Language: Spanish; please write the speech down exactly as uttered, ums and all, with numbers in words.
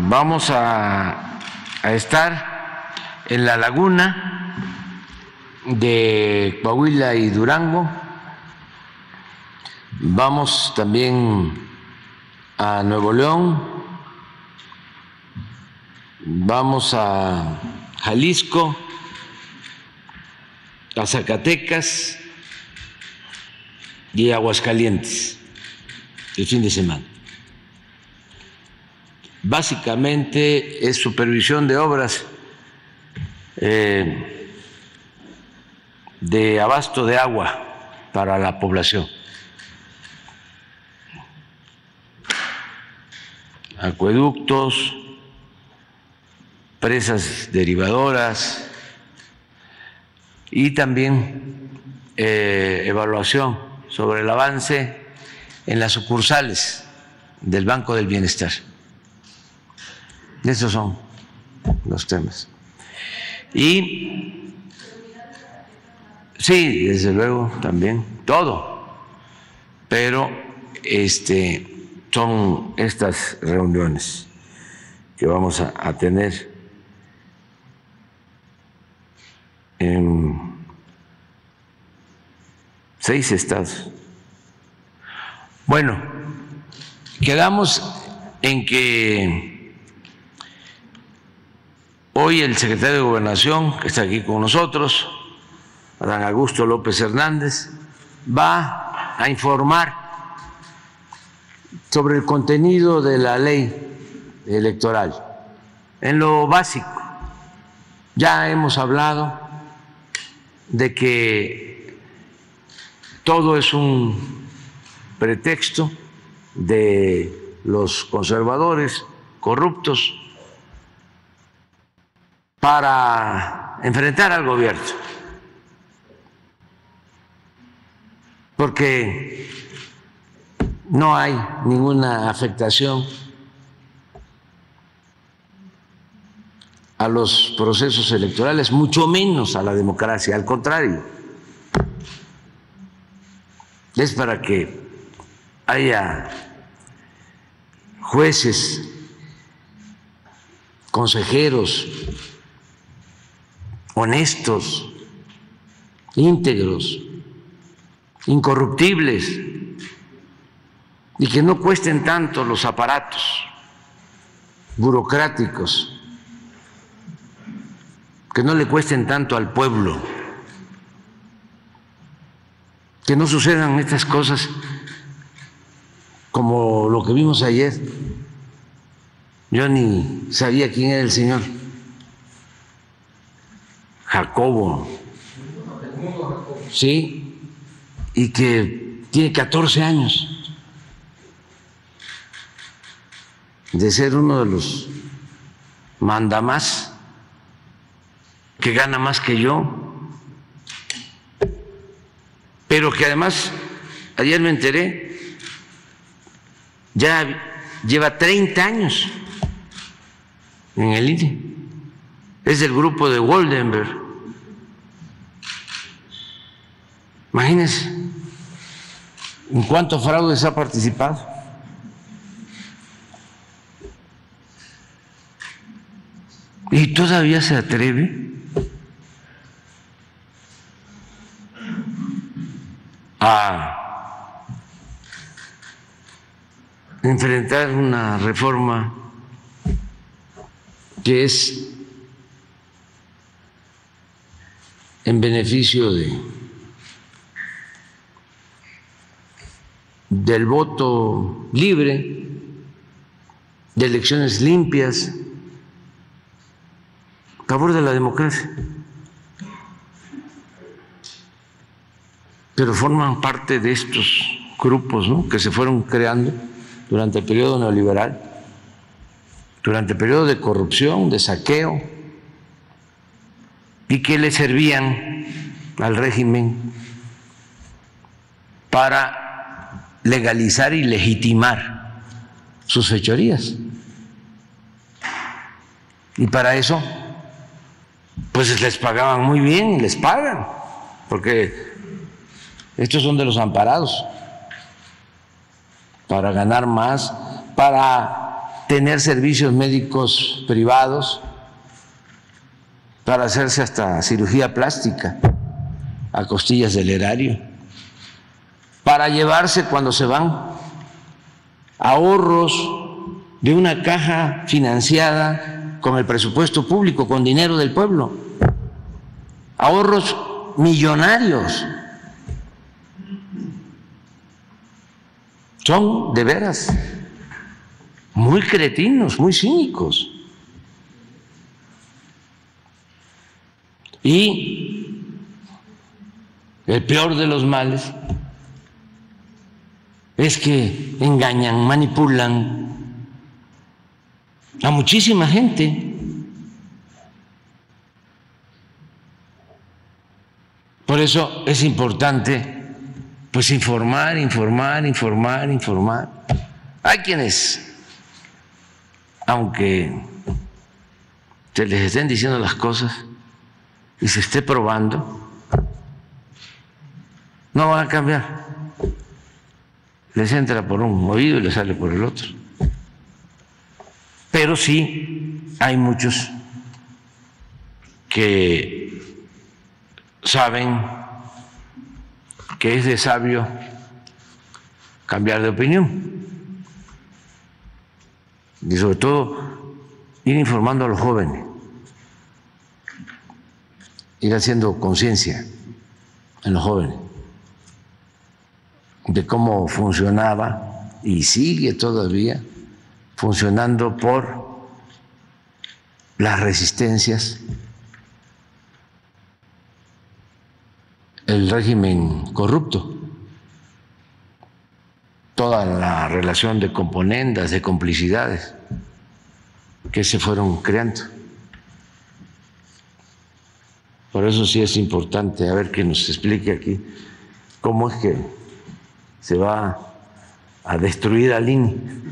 vamos a, a estar en la laguna de Coahuila y Durango. Vamos también a Nuevo León, vamos a Jalisco, a Zacatecas y a Aguascalientes el fin de semana. Básicamente es supervisión de obras eh, de abasto de agua para la población. Acueductos, presas derivadoras y también eh, evaluación sobre el avance en las sucursales del Banco del Bienestar. Esos son los temas. Y sí, desde luego también, todo, pero este, son estas reuniones que vamos a, a tener en seis estados. Bueno, quedamos en que hoy el secretario de Gobernación, que está aquí con nosotros, Adán Augusto López Hernández, va a informar sobre el contenido de la ley electoral. En lo básico, ya hemos hablado de que todo es un pretexto de los conservadores corruptos para enfrentar al gobierno, porque no hay ninguna afectación a los procesos electorales, mucho menos a la democracia, al contrario, es para que haya jueces, consejeros honestos, íntegros, incorruptibles y que no cuesten tanto los aparatos burocráticos, que no le cuesten tanto al pueblo, que no sucedan estas cosas como lo que vimos ayer. Yo ni sabía quién era el señor Jacobo, sí, y que tiene catorce años de ser uno de los mandamás, que gana más que yo, pero que además, ayer me enteré, ya lleva treinta años en el I N E, es del grupo de Waldenberg. Imagínense en cuántos fraudes ha participado. Y todavía se atreve a enfrentar una reforma que es en beneficio de, del voto libre, de elecciones limpias, a favor de la democracia. Pero forman parte de estos grupos, ¿no?, que se fueron creando durante el periodo neoliberal, durante el periodo de corrupción, de saqueo, y que le servían al régimen para legalizar y legitimar sus fechorías. Y para eso, pues les pagaban muy bien, les pagan, porque estos son de los amparados, para ganar más, para tener servicios médicos privados para hacerse hasta cirugía plástica a costillas del erario, para llevarse cuando se van ahorros de una caja financiada con el presupuesto público, con dinero del pueblo, ahorros millonarios. Son de veras muy cretinos, muy cínicos. Y el peor de los males es que engañan, manipulan a muchísima gente. Por eso es importante pues informar, informar, informar, informar. Hay quienes, aunque se les estén diciendo las cosas y se esté probando, no van a cambiar. Les entra por un oído y les sale por el otro. Pero sí hay muchos que saben que es de sabio cambiar de opinión y sobre todo ir informando a los jóvenes, ir haciendo conciencia en los jóvenes de cómo funcionaba y sigue todavía funcionando por las resistencias el régimen corrupto, toda la relación de componendas, de complicidades que se fueron creando. Por eso sí es importante, a ver que nos explique aquí cómo es que se va a destruir al I N E.